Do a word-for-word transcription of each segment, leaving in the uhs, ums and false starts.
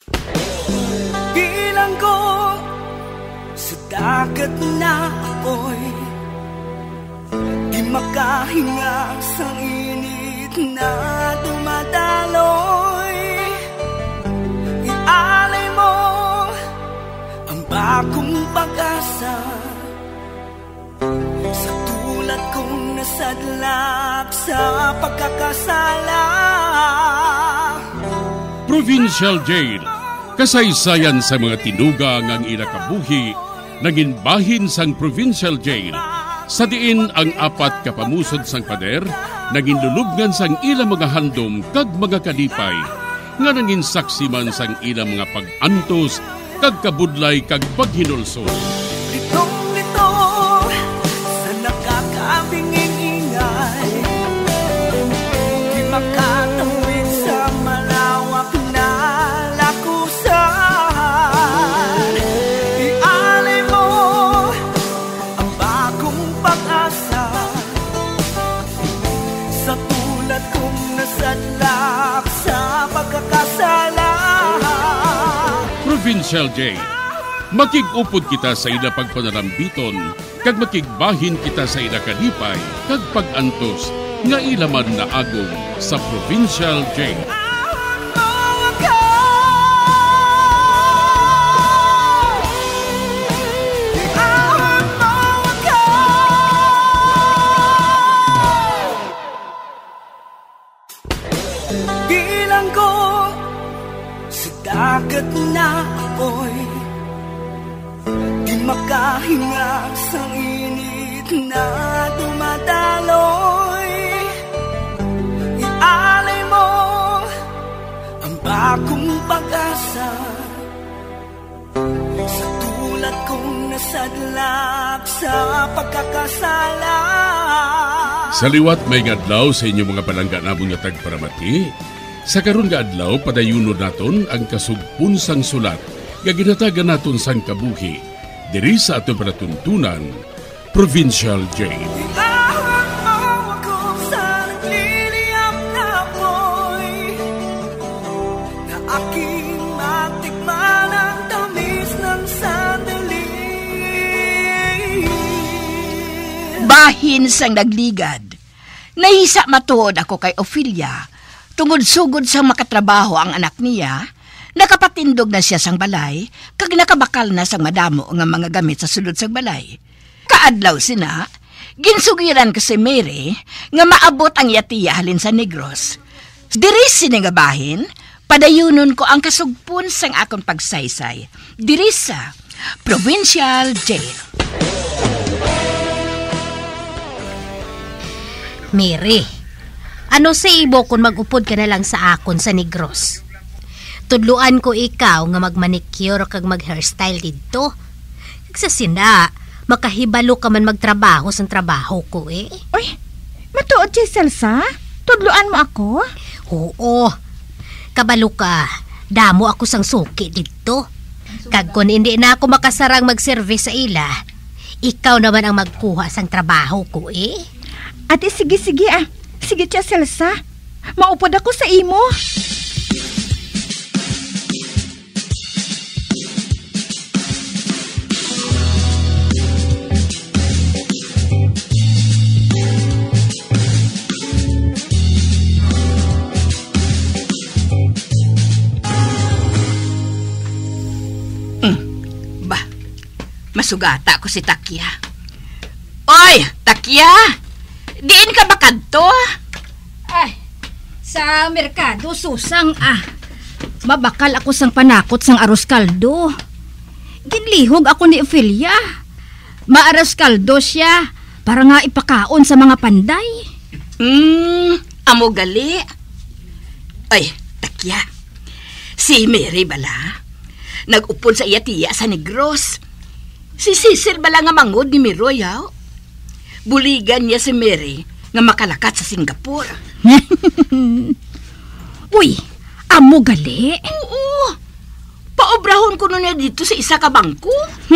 Bilang ko sa dagat na apoy, di makahinga sa init na dumadaloy. Ialay mo ang bagong pag-asa sa tulad kong nasadlak sa pagkakasala. Provincial Jail, kasaysayan sa mga tinugang ang inakabuhi, naging bahin sang Provincial Jail. Sa diin ang apat kapamusod sang pader, naging lulubngan sang ilang mga handom kag mga kalipay, nga naging saksi man sang ilang mga pag-antos, kag kabudlay kag paghinulsol. Litong-lito sa nakakabinging ingay, di makatawid sa malawak na lakusan. Ialay mo ang bagong pag-asa sa tulad kong nasadlak sa pagkakasala. Provincial Jail, makig-upod kita sa ila pagpanarambiton, kag makigbahin kita sa ila kalipay, kag pag-antos, nga ilaman na agong sa Provincial Jail. Bilang ko sa dagat na apoy, di makahinga sa init na dumadaloy. Ialay mo ang bagong pag-asa sa tulad kong nasadlak sa pagkakasala. Sa liwat may adlaw sa inyong mga palangga namong nga tagparamati. Sa karon nga adlaw padayunon naton ang kasugpon sang sulat nga ginatagan naton sang kabuhi diri sa aton panatuntunan, Provincial Jail. Iahon mo ako sa nagliliyap na apoy, na aking matikman ang tamis ng sandali. Bahin sang nagligad. Nahisa matuod ako kay Ophelia. Tungod sugod sang makatrabaho ang anak niya, nakapatindog na siya sang balay, kag nakabakal na sang madamo nga mga gamit sa sulod sang balay. Kaadlaw sina, ginsugiran ko si Mary nga maabot ang yatiya halin sa Negros. Diri sini nga bahin, padayunon ko ang kasugpon sang akong pagsaysay, diri sa Provincial Jail. Mary, ano sa ibo kung mag-upod ka na lang sa akon sa Negros? Tudluan ko ikaw nga mag-manicure kag mag-hairstyle dito. Kag sa sina, makahibalo ka man magtrabaho sa trabaho ko eh. Uy, matuod siya, Celsa? Tudluan mo ako? Oo, kabalo ka. Damo ako sang suki dito. Kag kung hindi na ako makasarang mag-service sa ila, ikaw naman ang magkuha sang trabaho ko eh. Ate, sige, sige ah. Sige siya, Celsa. Maupod ako sa imo. Mm. Ba, masugata ko si Takya. Oy, Takya! Diin ka ba kadto? Ay, sa merkado, susang ah. Mabakal ako sang panakot sang aros kaldo. Ginlihog ako ni Ophelia. Maaros kaldo siya para nga ipakaon sa mga panday. Hmm, amo gali. Ay, Takya. Si Mary bala, nag-upon sa iya tiya sa Negros. Si Cecil bala nga mangod ni Miroy, yaw. Buligan niya si Mary nga makalakat sa Singapore. Uy, amo gali? Oo. Paobrahon ko nun niya dito sa isa ka bangko.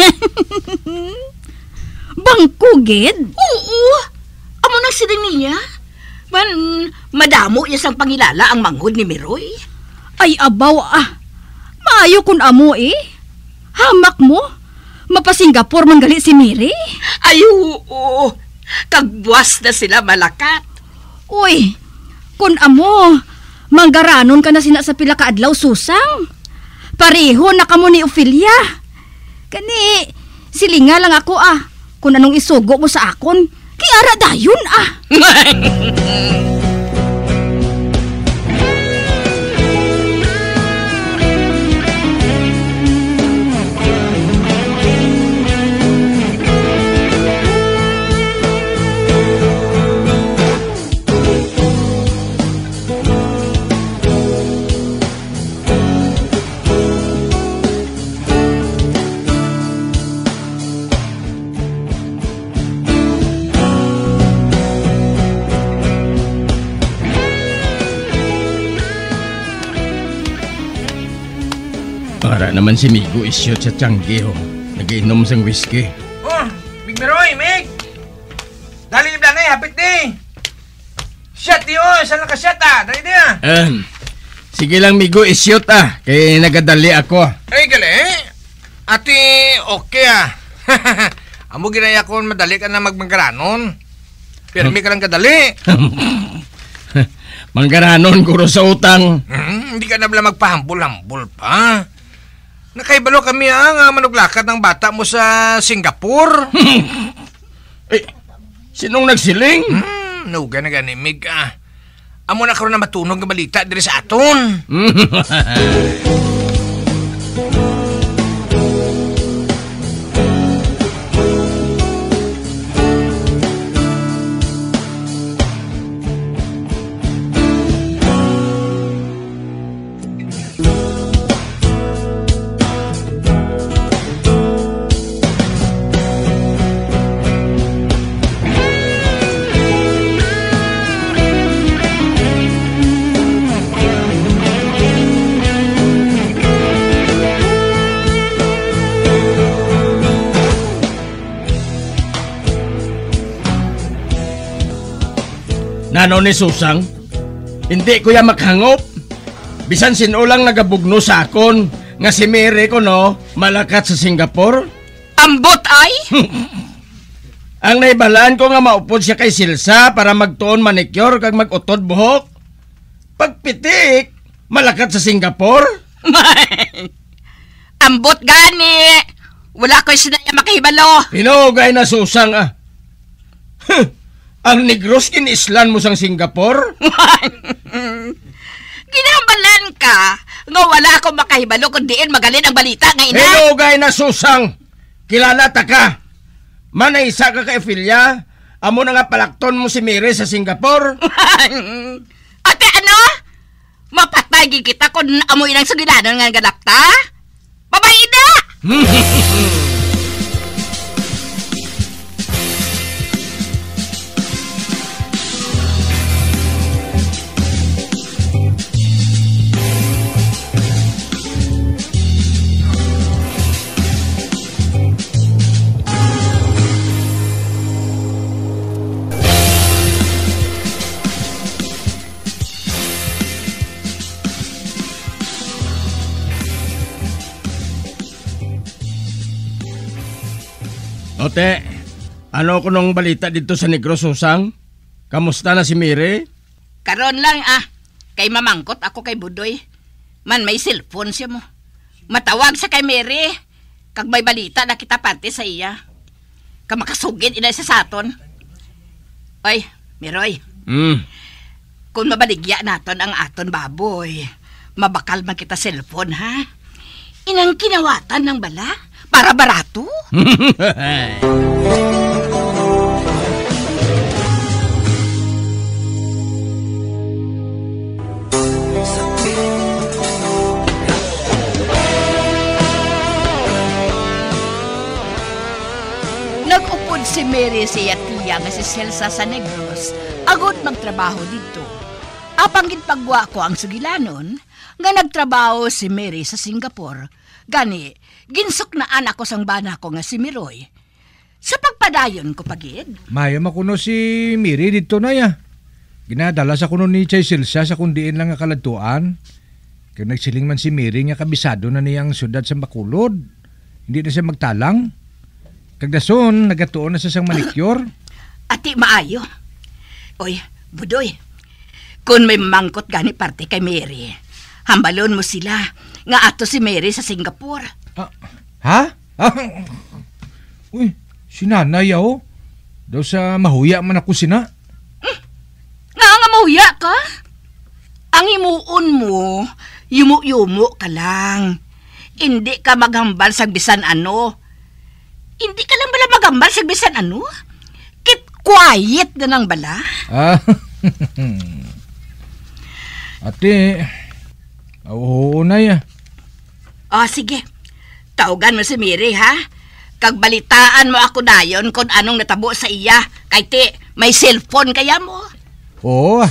Bangko, gid? Oo. Amo na sila niya. Man, madamo niya sang pangilala ang mangod ni Miroy. Ay, abaw ah. Maayo kun amo eh. Hamak mo. Mapa-Singapore manggali si Mary. Ay, oo. Kagbuas na sila malakat. Uy, kun amo, manggaranon ka na sina sa pila ka adlaw, Susang. Pareho na kamo ni Ophelia. Kani, silinga lang ako ah. Kung anong isugo mo sa akon, kaya dayon ah. Para naman si Migo isyot sa tiyanggi ho. Nagiinom sang whiskey. Oh, Big Meroy, Mig! Dali ibla na eh, hapit di! Shot di oh, saan lang ka shot ah? Dali di ah! Um, sige lang Migo isyot ah, kaya nagadali ako. Ay, gali Ati, okay ah. Amo ginaya ko madali ka na magmanggaranon. Pero may ka lang kadali. Manggaranon kuro sa utang. Hmm, hindi ka na bala magpahambol-hambol pa. Nakaibalo kami ang uh, manuglakad ng bata mo sa Singapore. Eh, sinong nagsiling? Hmm, no, gana gani, Mig ah. Amo na karoon na matunog ng balita diri sa aton. Nano ni Susang? Hindi ko ya makhangop. Bisan sinulang nagabugno sa akon nga si Mary ko no, malakat sa Singapore. Ambot ay? Ang naibalaan ko nga maupod siya kay Silsa para magtuon manicure kag magutod buhok. Pagpitik, malakat sa Singapore. Ambot gani. Wala ko sinaya makahibalo. Pinugay na Susang ah. Ang negros kinislan mo sang Singapore? Ginabalan ka nga wala akong makahibalo kung diin magalin ang balita nga ina. Pinugay na Susang. Kilala ta ka. Manaisa ka kay Ophelia. Amo na nga palakton mo si Mary sa Singapore. Ate ano? Mapatay kita kung amoy ng sugilanon nga galakta? Babae na! Ote, ano ko nung balita dito sa Negros, Susang? Kamusta na si Mary? Karon lang ah. Kay mamangkot ako kay Budoy. Man may cellphone siya mo. Matawag sa kay Mary. Kag may balita na kita pati sa iya. Kamakasugid ina sa saton. Oy, Meroy. Hmm. Kung mabaligya naton ang aton baboy, mabakal man kita cellphone ha. Inang kinawatan ng bala. Para barato? Nag-upod si Mary siya tiya nga si Celsa sa Negros agod magtrabaho dito. Apang ginpagwa ko ang sugilanon nga nagtrabaho si Mary sa Singapore. Gani, ginsok na anak ko sang bana ko nga si Miroy. Sa pagpadayon ko pagid. Maya makuno si Miri dito na ya. Ginadala sa kuno ni Chay Silsa sa kundiin lang nga kaladtuan. Kaya nagsiling man si Mary nga kabisado na niyang syudad sa Bacolod. Hindi na siya magtalang. Kagdason, nagatuon na siya sang manicure. Ati maayo. Oy, Budoy, kung may mangkot gani parte kay Mary, hambalon mo sila nga ato si Mary sa Singapore. Ah, ha? Ah, uy, si nanay oh. Daw sa mahuya man ako sina. Hmm? Nga nga mahuya ka? Ang imuon mo, yumu-yumu ka lang. Hindi ka maghambal sa bisan ano. Hindi ka lang bala maghambal sa bisan ano. Keep quiet na nang bala. Ah, ate, oo na ya. Oh, sige. Tawagan mo si Mary, ha? Kagbalitaan mo ako dayon kung anong natabo sa iya. Kay ti, may cellphone kaya mo. Oo.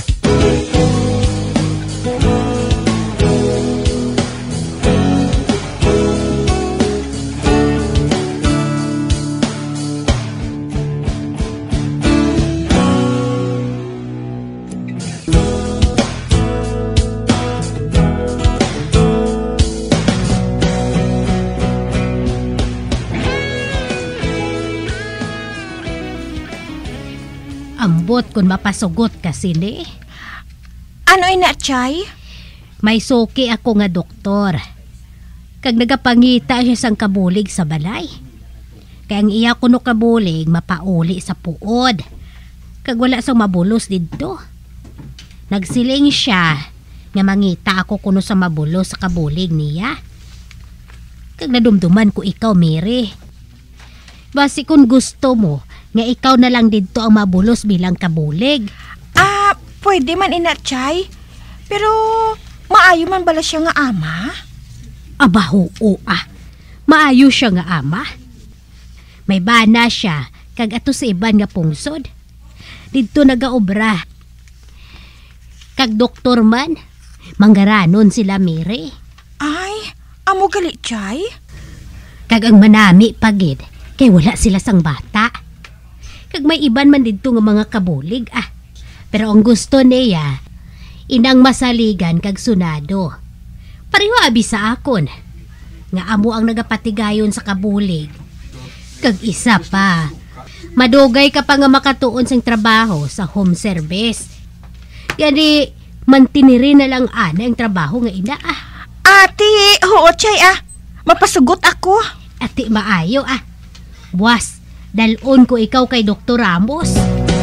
Ambot kung mapasugot ka sini. Ano ina, Chay? May suki ako nga doktor. Kag nagapangita siya sang kabulig sa balay. Kaya ang iya kuno kabulig mapauli sa puod. Kag wala sang mabulos didto. Nagsiling siya nga mangita ako kuno sa mabulos sa kabulig niya. Kag nadumduman ko ikaw, Mary. Basi kung gusto mo, nga ikaw na lang dito ang mabulos bilang kabulig. Ah, pwede man ina, Chay. Pero maayo man bala siya nga ama? Aba, oo ah. Maayo siya nga ama. May bana siya, kag ato sa iban nga pungsod. Dito nagaobra. Kag doktor man, manggaranon sila, Mary. Ay, amo gali, Chay? Kag ang manami pagid, kay wala sila sang bata. Kag may iban man dito nga mga kabulig ah. Pero ang gusto niya, inang masaligan kag sunado. Pareho abi sa akon. Nga amo ang nagapatigayon sa kabulig. Kag isa pa, madugay ka pa nga makatuon sang trabaho sa home service. Gani, mantiniri na lang ana ang trabaho nga ina ah. Ate, oo, Chay ah. Mapasugot ako. Ati maayo ah. Buwas, dalon ko ikaw kay Doktor Ramos.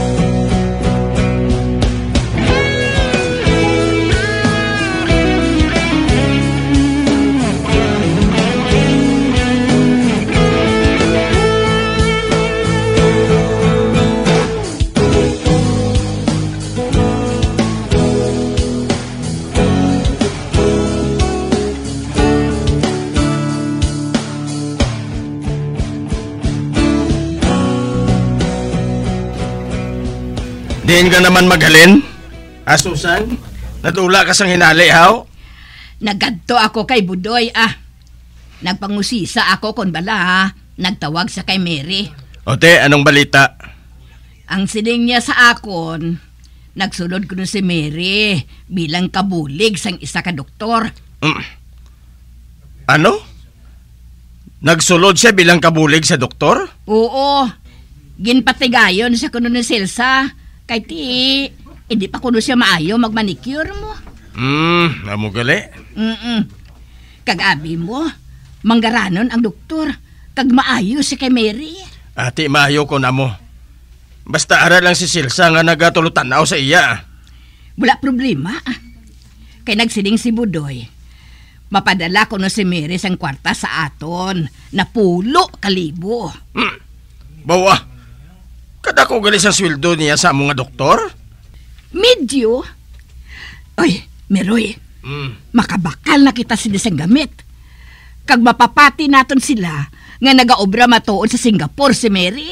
Diin ka naman maghalin? Ah, Susan? Natula ka sang hinali, haw? Nagadto ako kay Budoy, ah. Nagpangusisa ako kon bala, ha. Nagtawag sa kay Mary. Ote, anong balita? Ang sining niya sa akon, nagsulod ko na si Mary bilang kabulig sang isa ka doktor. Mm. Ano? Nagsulod siya bilang kabulig sa doktor? Oo. Ginpatigayon siya kuno ni Silsa. Kay ti, hindi pa kuno siya maayo magmanicure mo. Hmm, amo gali. Mm-mm. Kag-abi mo, manggaranon ang doktor. Kag maayo si kay Mary. Ati, maayo ko na mo. Basta aral lang si Silsa nga nagatulutanaw sa iya. Wala problema. Kay nagsiling si Budoy. Mapadala ko no si Mary sang kwarta sa aton na pulo kalibo. Hmm. Bawa, kada ko galis ang sweldo niya sa mga doktor? Medyo. Oy, Meroy, mm. makabakal na kita sila sa gamit. Kag mapapati naton sila nga nagaobra matuod sa Singapore si Mary.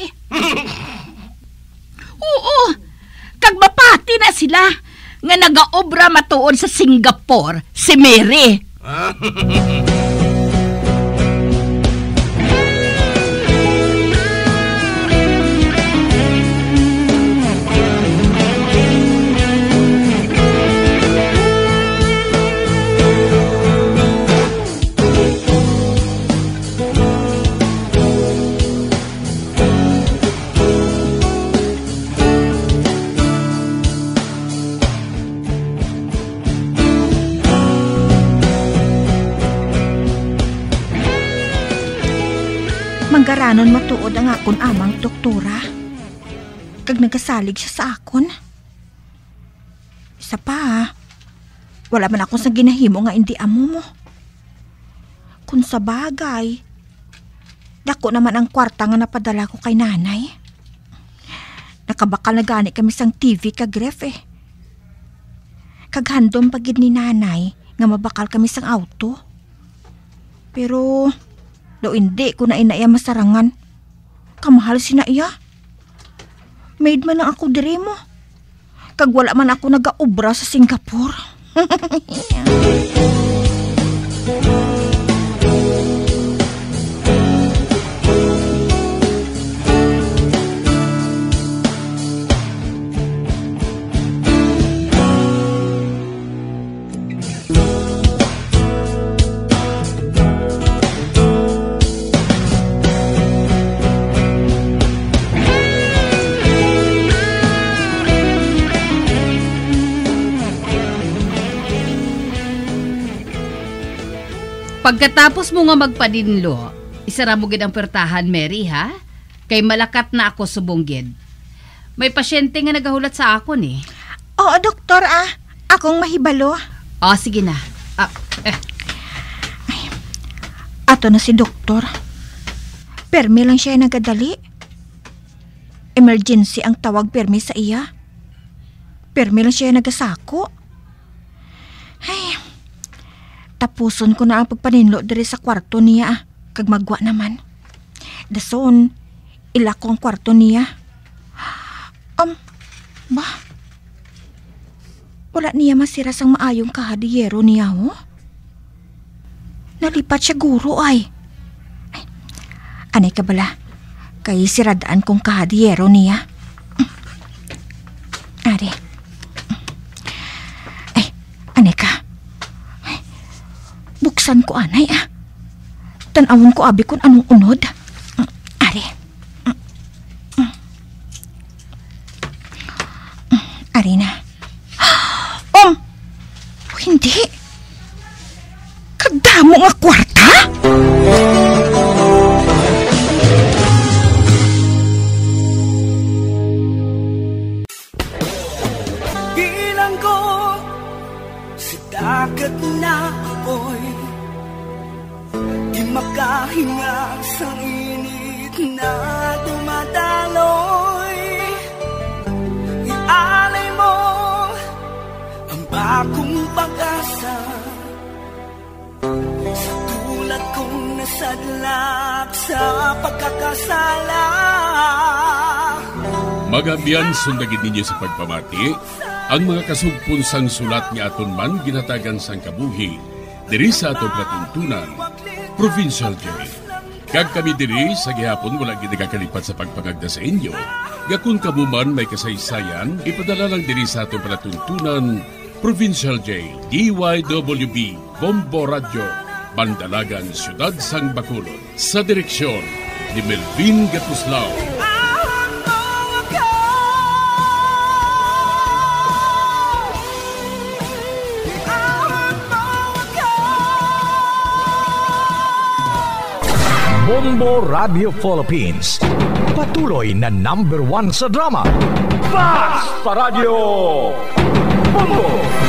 Oo, kag mapati na sila nga nagaobra matuod sa Singapore si Mary. Manggaranon matuod ang akon amang doktora. Kag nagasalig siya sa akon. Isa pa, wala man ako sa ginahimo nga hindi amo mo. Kung sa bagay, dako naman ang kwarta nga napadala ko kay nanay. Nakabakal na gani kami sang T V kag ref eh. Kaghandom pagid ni nanay nga mabakal kami sang auto. Pero, do hindi ko na inaya masarangan. Kamahal si na iya. Maid man lang ako diri mo. Kag wala man ako nagaobra sa Singapore. Pagkatapos mo nga magpadinlo, isara mo gid ang pertahan, Mary, ha? Kay malakat na ako subonggid. May pasyente nga nagahulat sa akon eh. Oo, doktor ah. Akong mahibalo. O, sige na. Ah, eh. Ay, ato na si doktor. Permi lang siya nagadali. Emergency ang tawag permi sa iya. Permi lang siya nagasako. Ay, tapuson ko na ang pagpaninlo diri sa kwarto niya, kag magwa naman. Dason, ilako ang kwarto niya. Um, ba? Wala niya masira sang maayong kahadiyero niya, oh? Nalipat siya guro, ay. Ay, anay ka bala, kay siradaan kong kahadiyero niya. Ari. Ay, anay ka. Buksan ko anay ah. Tanawon ko abi kun anong unod. Ari. Ari na. Om! Hindi. Kadamo nga kwarta? Bilang ko sa dagat na apoy, di makahinga sa init na dumadaloy. Ialay mo ang bagong pag-asa sa tulad kong nasadlak sa pagkakasala. Magabiyan sundagin ninyo sa pagpamati ang mga kasugpon sang sulat ni aton man ginatagan sang kabuhi diri sa aton patuntunan, Provincial Jail. Kag kami diri sa gihapon wala gid nagakalipat sa pagpangagda sa inyo. Gakun kamo man may kasaysayan, ipadala lang diri sa aton palatuntunan, Provincial Jail, D Y W B, Bombo Radio, Bandalagan, Siyudad sang Bacolod. Sa direksyon ni Melvin Gatuslao. Bombo Radio Philippines. Patuloy na number one sa drama. Fast pa Radio! Bombo!